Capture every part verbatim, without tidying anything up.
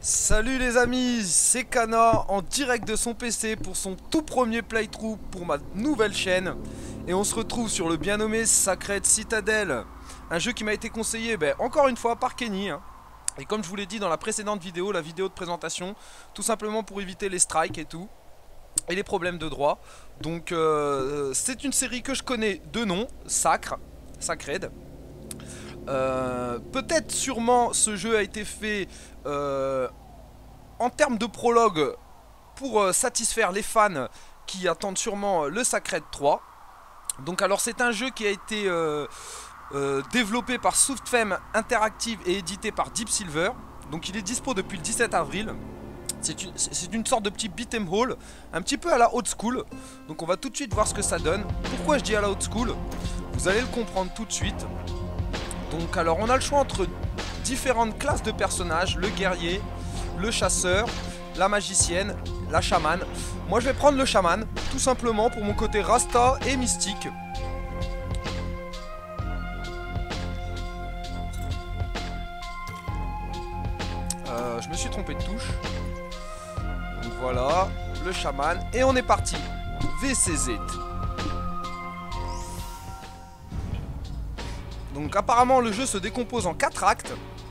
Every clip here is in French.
Salut les amis, c'est Kana en direct de son P C pour son tout premier playthrough pour ma nouvelle chaîne. Et on se retrouve sur le bien nommé Sacred Citadel. Un jeu qui m'a été conseillé ben, encore une fois par Kenny hein. Et comme je vous l'ai dit dans la précédente vidéo, la vidéo de présentation, tout simplement pour éviter les strikes et tout. Et les problèmes de droit. Donc euh, c'est une série que je connais de nom, Sacre, Sacred. Euh, Peut-être sûrement ce jeu a été fait euh, en termes de prologue pour euh, satisfaire les fans qui attendent sûrement le Sacred trois. Donc alors c'est un jeu qui a été euh, euh, développé par Softfame Interactive et édité par Deep Silver. Donc il est dispo depuis le dix-sept avril. C'est une, une sorte de petit beat'em all, un petit peu à la old school. Donc on va tout de suite voir ce que ça donne. Pourquoi je dis à la old school? Vous allez le comprendre tout de suite. Donc alors on a le choix entre différentes classes de personnages, le guerrier, le chasseur, la magicienne, la chamane. Moi je vais prendre le chaman, tout simplement pour mon côté rasta et mystique. Euh, je me suis trompé de touche. Donc voilà, le chaman, et on est parti. V C Z. Donc apparemment le jeu se décompose en quatre actes,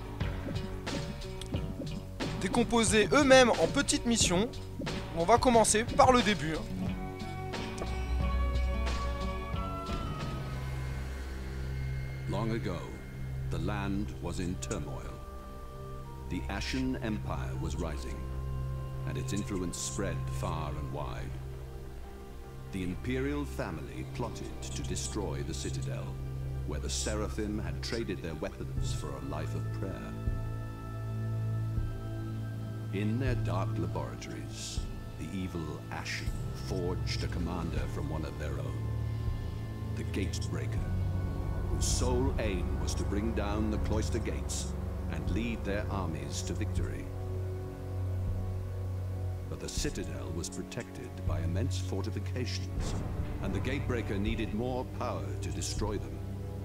décomposés eux-mêmes en petites missions. On va commencer par le début. Long ago, the land was in turmoil. The Ashen Empire was rising, and its influence spread far and wide. The Imperial family plotted to destroy the Citadel, where the Seraphim had traded their weapons for a life of prayer. In their dark laboratories, the evil Ashen forged a commander from one of their own, the Gatebreaker, whose sole aim was to bring down the cloister gates and lead their armies to victory. But the Citadel was protected by immense fortifications, and the Gatebreaker needed more power to destroy them.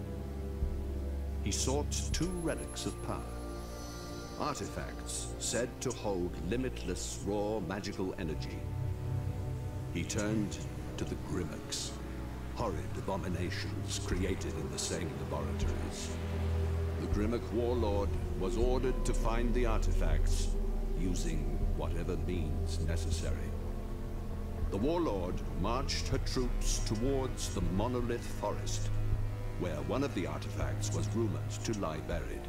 He sought two relics of power, artifacts said to hold limitless raw magical energy. He turned to the Grimmocks, horrid abominations created in the same laboratories. The Grimmock warlord was ordered to find the artifacts using whatever means necessary. The warlord marched her troops towards the Monolith Forest, where one of the artifacts was rumored to lie buried.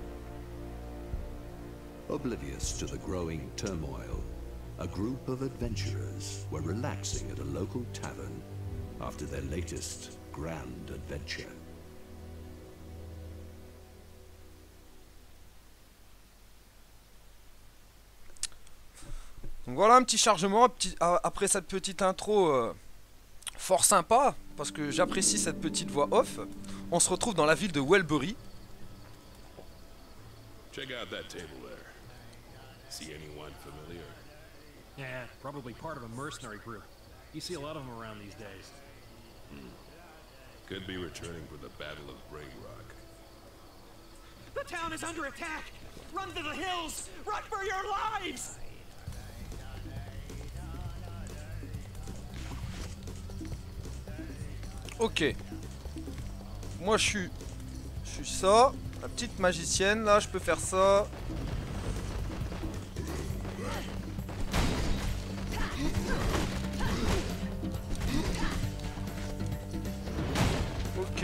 Oblivious to the growing turmoil, a group of adventurers were relaxing at a local tavern after their latest grand adventure. Donc voilà un petit chargement petit, après cette petite intro euh, fort sympa, parce que j'apprécie cette petite voix off. On se retrouve dans la ville de Welbury. Check out that table there. See anyone familiar? Yeah, probably part of a mercenary group. You see a lot of them around these days. Hmm. Could be returning for the Battle of Grey Rock. The town is under attack! Run to the hills! Run for your lives! Ok. Moi je suis... Je suis ça. La petite magicienne là, je peux faire ça. Ok.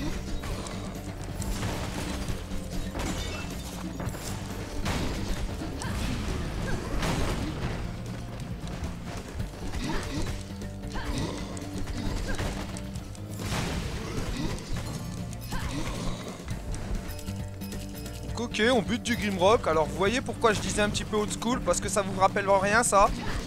Ok, on bute du Grimrock. Alors vous voyez pourquoi je disais un petit peu old school, parce que ça vous rappelle rien ça.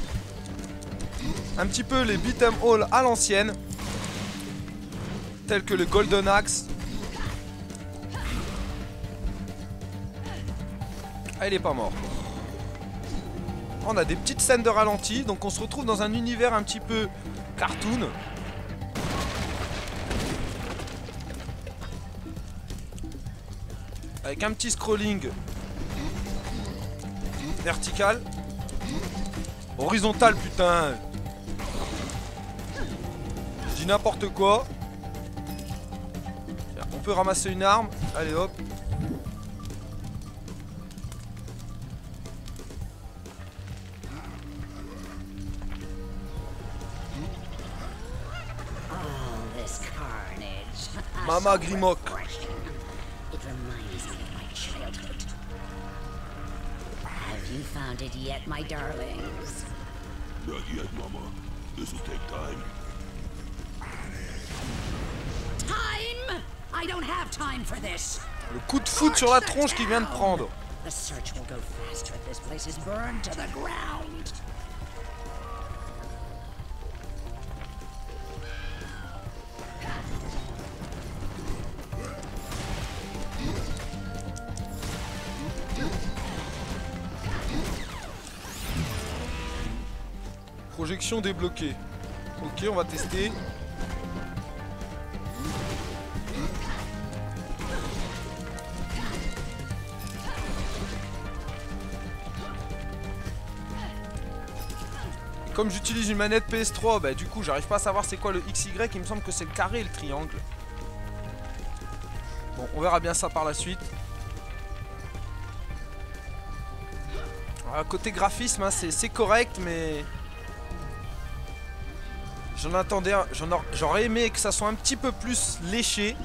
Un petit peu les beat'em all à l'ancienne, tels que le Golden Axe. Ah, il est pas mort. On a des petites scènes de ralenti, donc on se retrouve dans un univers un petit peu cartoon. Avec un petit scrolling Vertical. Horizontal, putain. Je dis n'importe quoi. Tiens, on peut ramasser une arme. Allez hop. Mama Grimok. It reminds me of my childhood. Have you found it yet, my darlings? Not yet, Mama. This'll take time. Time? I don't have time for this. Le coup de foot sur la tronche qu'il vient de prendre. The search will go faster if this place is burned to the ground. Projection débloquée. Ok, on va tester. Comme j'utilise une manette P S trois, bah du coup j'arrive pas à savoir c'est quoi le X Y, il me semble que c'est le carré et le triangle. Bon, on verra bien ça par la suite. Alors, côté graphisme, hein, c'est correct, mais... J'en attendais, j'aurais aimé que ça soit un petit peu plus léché.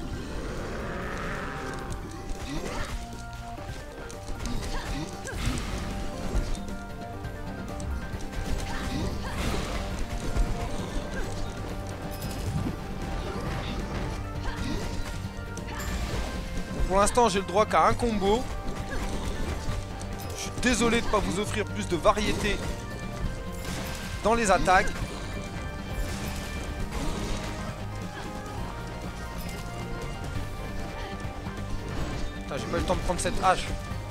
Pour l'instant, j'ai le droit qu'à un combo. Je suis désolé de ne pas vous offrir plus de variété dans les attaques. J'ai pas eu le temps de prendre cette hache.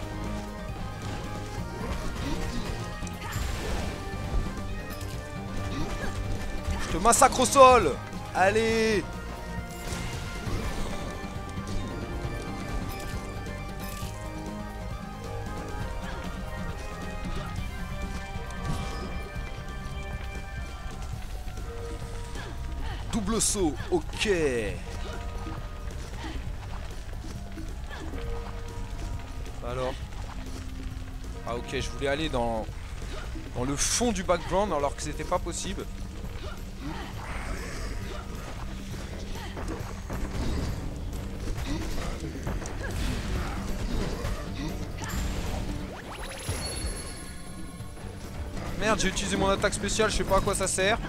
Je te massacre au sol. Allez. Double saut, ok. Alors. Ah ok, je voulais aller dans, dans le fond du background alors que c'était pas possible. Merde, j'ai utilisé mon attaque spéciale, je sais pas à quoi ça sert.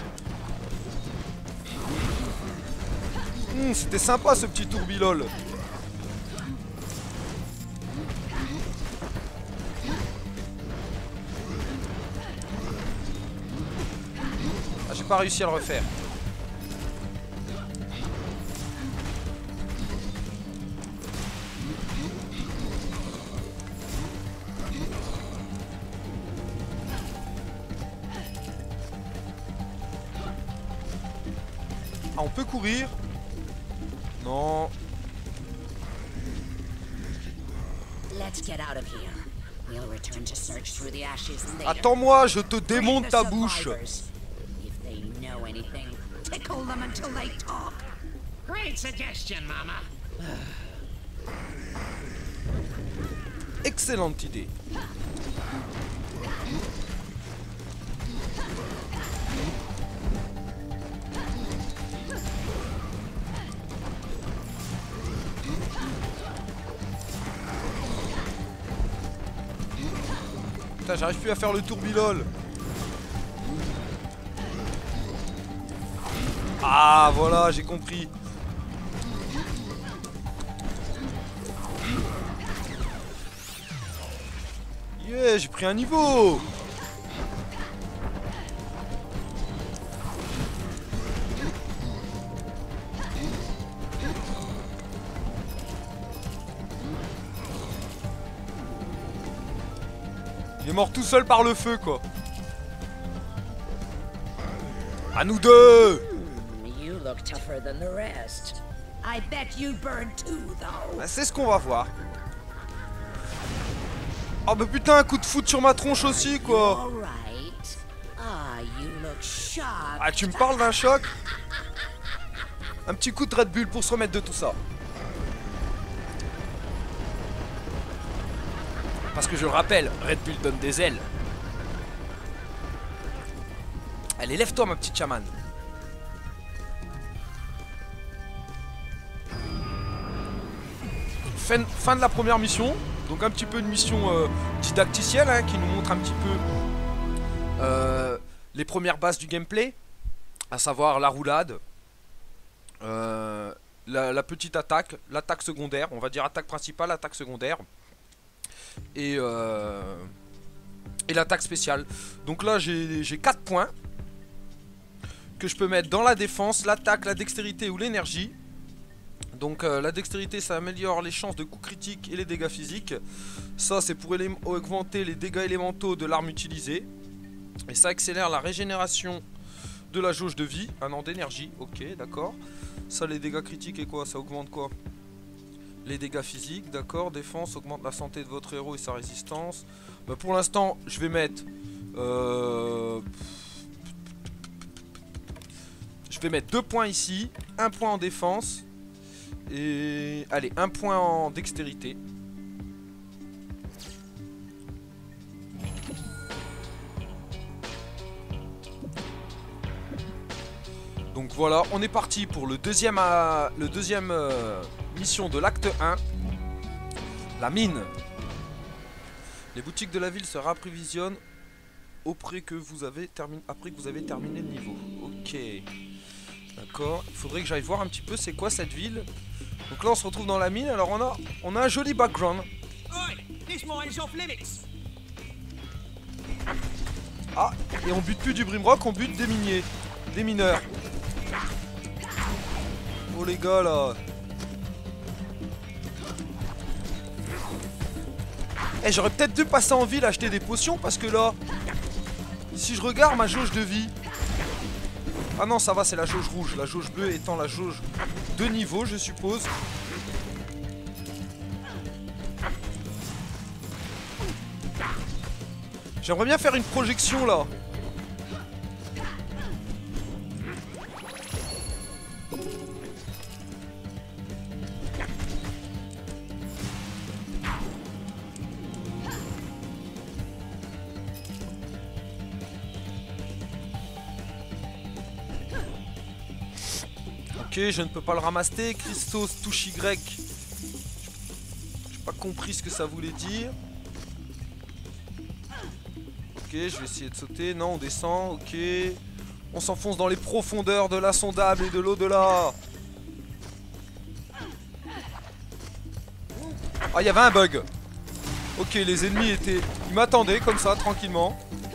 Mmh, c'était sympa ce petit tourbilol. Ah, j'ai pas réussi à le refaire. Ah, on peut courir. Non. Attends-moi, je te démonte ta bouche. Excellente idée. J'arrive plus à faire le tourbilol. Ah voilà, j'ai compris. Yeah, j'ai pris un niveau. Il est mort tout seul par le feu, quoi. À nous deux. Bah, c'est ce qu'on va voir. Oh bah putain, un coup de foot sur ma tronche aussi quoi. All right. Ah, you look shocked. Ah tu me parles d'un choc? Un petit coup de Red Bull pour se remettre de tout ça. Parce que je le rappelle, Red Bull donne des ailes. Allez, lève-toi ma petite chamane. Fin, fin de la première mission. Donc un petit peu de mission euh, didacticielle hein, qui nous montre un petit peu euh, les premières bases du gameplay. À savoir la roulade, euh, la, la petite attaque, l'attaque secondaire. On va dire attaque principale, attaque secondaire. Et, euh, et l'attaque spéciale. Donc là j'ai quatre points que je peux mettre dans la défense, l'attaque, la dextérité ou l'énergie. Donc euh, la dextérité ça améliore les chances de coups critiques et les dégâts physiques. Ça c'est pour augmenter les dégâts élémentaux de l'arme utilisée. Et ça accélère la régénération de la jauge de vie. Un an d'énergie, ok d'accord. Ça les dégâts critiques et quoi? Ça augmente quoi? Les dégâts physiques, d'accord. Défense augmente la santé de votre héros et sa résistance. Bah, pour l'instant je vais mettre euh... Je vais mettre deux points ici, un point en défense et allez, un point en dextérité. Donc voilà, on est parti pour le deuxième, euh, le deuxième euh, mission de l'acte un. La mine. Les boutiques de la ville se rapprovisionnent auprès que vous avez terminé, après que vous avez terminé le niveau. Ok. D'accord, il faudrait que j'aille voir un petit peu c'est quoi cette ville. Donc là on se retrouve dans la mine, alors on a, on a un joli background. Ah, et on bute plus du Brimrock, on bute des miniers, des mineurs. Oh les gars là. Eh, j'aurais peut-être dû passer en ville acheter des potions parce que là, si je regarde ma jauge de vie. Ah non, ça va, c'est la jauge rouge. La jauge bleue étant la jauge de niveau, je suppose. J'aimerais bien faire une projection là. Ok, je ne peux pas le ramasser. Christos touche Y. J'ai pas compris ce que ça voulait dire. Ok, je vais essayer de sauter. Non, on descend. Ok. On s'enfonce dans les profondeurs de l'insondable et de l'au-delà. Ah, il y avait un bug. Ok, les ennemis étaient... Ils m'attendaient comme ça, tranquillement.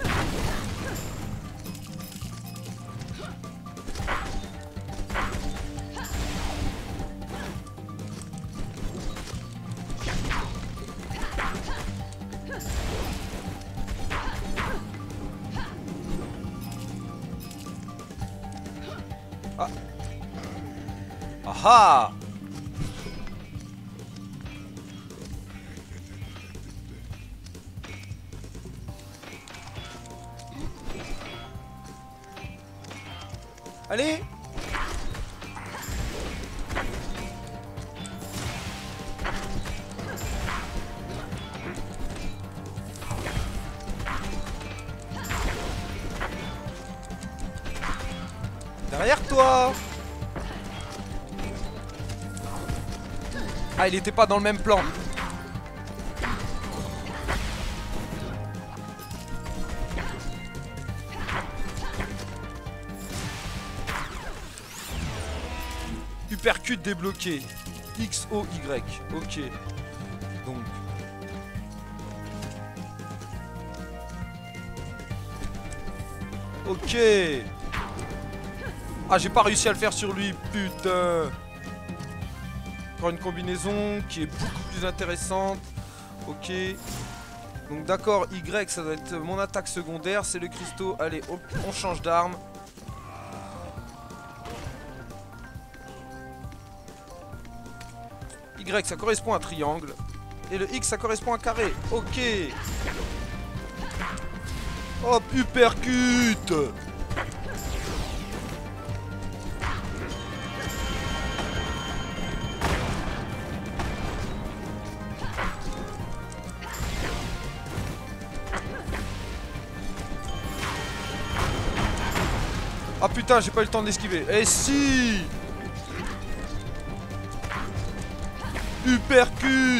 Ah. Aha. Allez. Derrière toi. Ah, il était pas dans le même plan. Uppercut débloqué. X O Y. Ok. Donc. Ok. Ah, j'ai pas réussi à le faire sur lui. Putain. Encore une combinaison qui est beaucoup plus intéressante. Ok. Donc d'accord, Y, ça doit être mon attaque secondaire. C'est le cristaux. Allez, hop, on change d'arme. Y, ça correspond à un triangle. Et le X ça correspond à carré. Ok. Hop, uppercut. Ah putain, j'ai pas eu le temps d'esquiver. Eh si! Uppercut!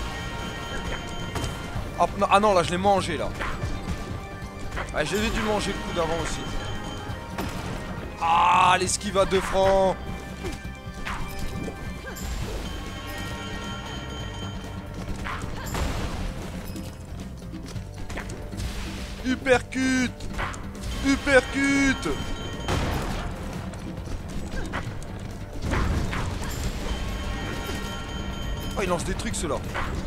Ah non, ah non, là je l'ai mangé là. Ah, j'avais dû manger le coup d'avant aussi. Ah, l'esquive à deux francs. Uppercut! Uppercut! Oh, il lance des trucs ceux-là.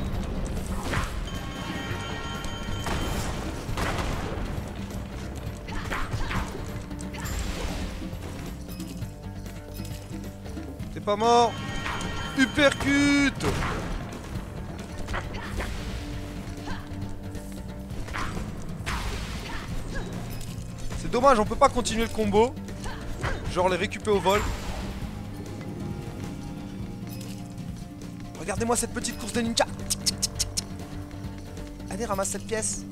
T'es pas mort. Uppercut. C'est dommage, on peut pas continuer le combo. Genre les récupérer au vol. Regardez-moi cette petite course de ninja. Allez, ramasse cette pièce.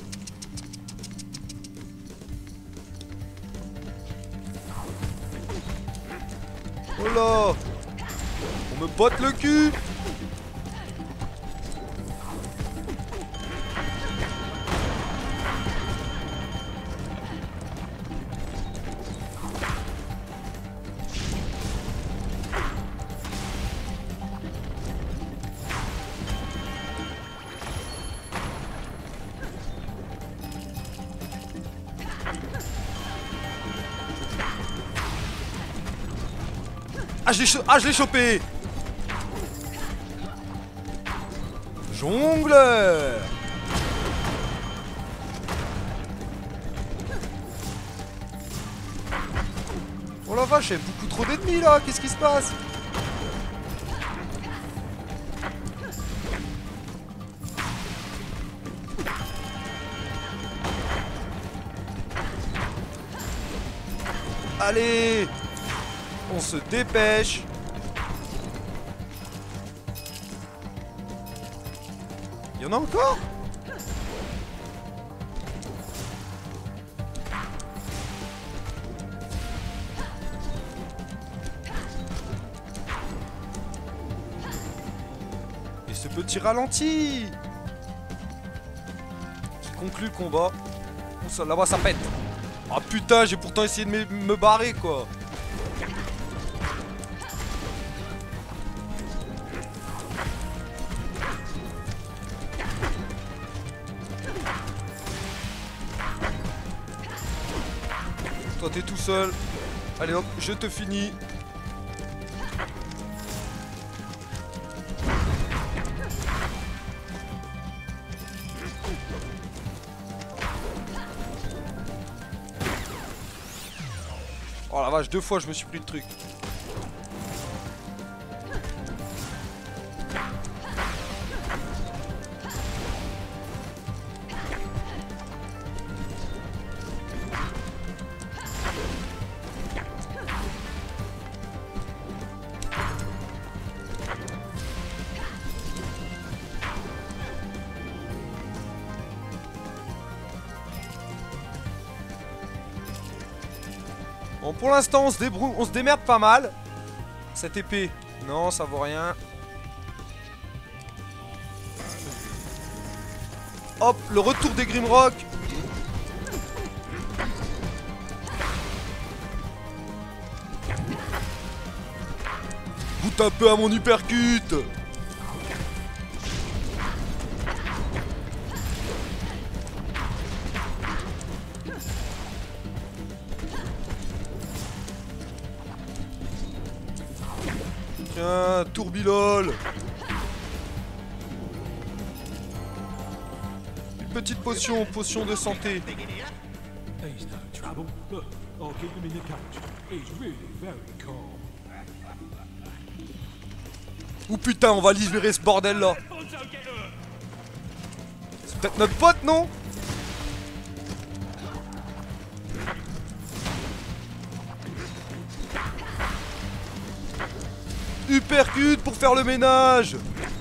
Oh là! On me botte le cul! Ah je l'ai cho ah, je l'ai chopé. Jongleur. Oh la vache, il y a beaucoup trop d'ennemis là, qu'est-ce qui se passe? Allez, on se dépêche. Il y en a encore? Et ce petit ralenti qui conclut le combat. Oh, ça, là-bas ça pète. Ah putain, j'ai pourtant essayé de me, me barrer quoi. Toi t'es tout seul. Allez hop, je te finis. Oh la vache, deux fois je me suis pris le truc. Bon, pour l'instant, on se débrouille, on se démerde pas mal. Cette épée, non, ça vaut rien. Hop, le retour des Grimrock. Goûte un peu à mon uppercut. Tiens, tourbilol. Une petite potion, potion de santé. He's no trouble. Look, I'll keep him in the cage. He's really very calm. Ou putain, on va libérer ce bordel là. C'est peut-être notre pote, non? Uppercut pour faire le ménage.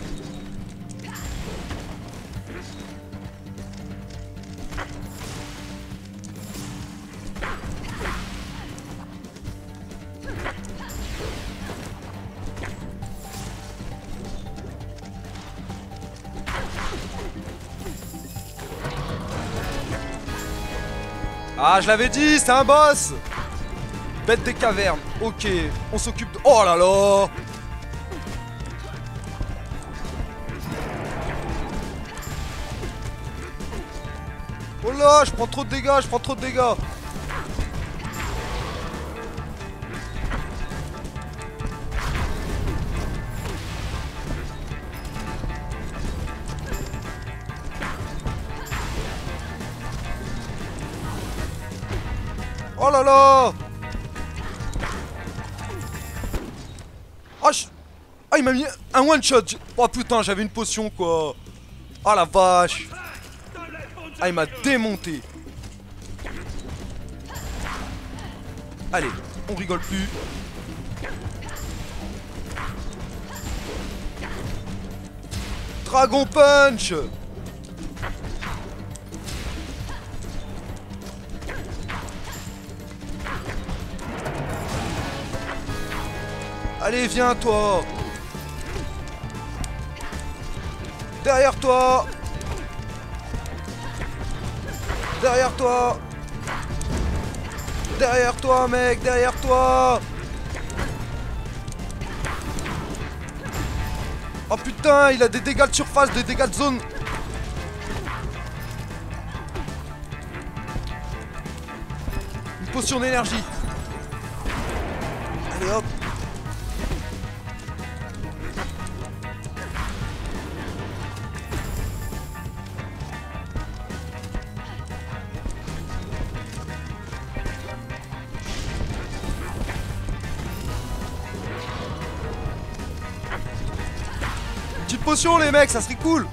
Ah, je l'avais dit, c'est un boss. Bête des cavernes. Ok, on s'occupe de... Oh là là. Oh là, je prends trop de dégâts, je prends trop de dégâts. Oh là là. Oh, je... ah, il m'a mis un one shot. Oh putain, j'avais une potion quoi. Oh la vache. Ah, il m'a démonté. Allez, on rigole plus. Dragon Punch. Allez, viens toi. Derrière toi. Derrière toi. Derrière toi, mec, derrière toi. Oh putain, il a des dégâts de surface, des dégâts de zone. Une potion d'énergie. Allez hop. Petite potion les mecs, ça serait cool.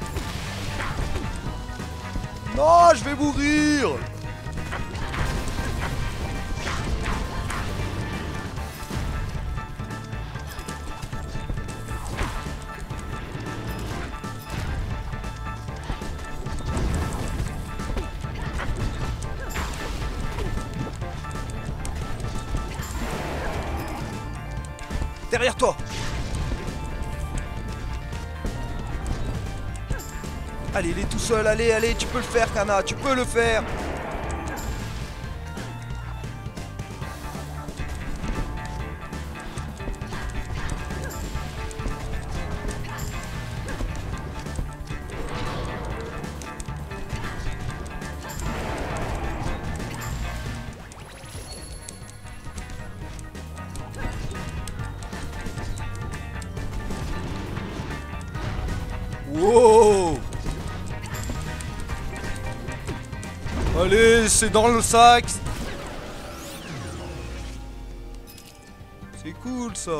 Non, je vais mourir. Derrière toi. Allez, il est tout seul, allez, allez, tu peux le faire, Kana, tu peux le faire. Wow. Allez, c'est dans le sac. C'est cool ça.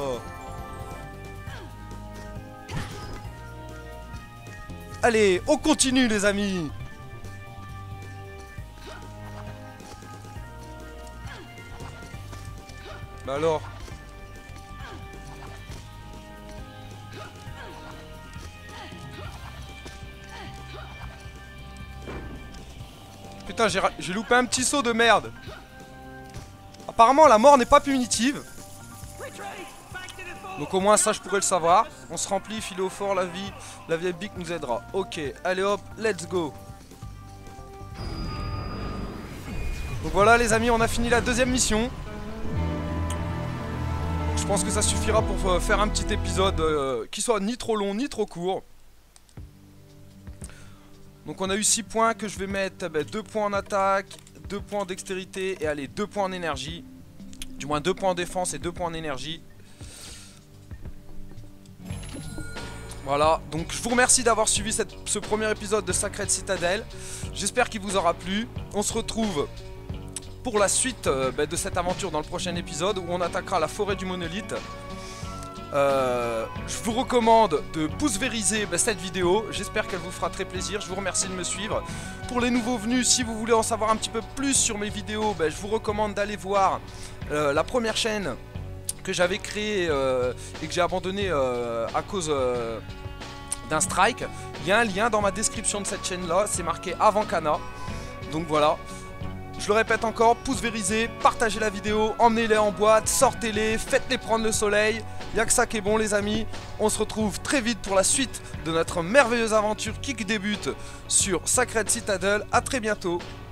Allez, on continue les amis. Bah alors. Putain, j'ai loupé un petit saut de merde. Apparemment, la mort n'est pas punitive. Donc au moins ça, je pourrais le savoir. On se remplit, filer au fort, la vie. La vieille bique nous aidera. Ok, allez hop, let's go. Donc voilà les amis, on a fini la deuxième mission. Je pense que ça suffira pour euh, faire un petit épisode euh, qui soit ni trop long, ni trop court. Donc on a eu six points que je vais mettre, bah, deux points en attaque, deux points en dextérité et allez, deux points en énergie. Du moins deux points en défense et deux points en énergie. Voilà, donc je vous remercie d'avoir suivi cette, ce premier épisode de Sacred Citadel. J'espère qu'il vous aura plu. On se retrouve pour la suite euh, bah, de cette aventure dans le prochain épisode où on attaquera la forêt du monolithe. Euh, je vous recommande de pouce-vériser bah, cette vidéo, j'espère qu'elle vous fera très plaisir, je vous remercie de me suivre. Pour les nouveaux venus, si vous voulez en savoir un petit peu plus sur mes vidéos, bah, je vous recommande d'aller voir euh, la première chaîne que j'avais créée euh, et que j'ai abandonnée euh, à cause euh, d'un strike. Il y a un lien dans ma description de cette chaîne là, c'est marqué Avant Cana. Donc voilà. Je le répète encore, pouce-vérisé, partagez la vidéo, emmenez-les en boîte, sortez-les, faites-les prendre le soleil. Y'a que ça qui est bon les amis. On se retrouve très vite pour la suite de notre merveilleuse aventure qui débute sur Sacred Citadel. A très bientôt.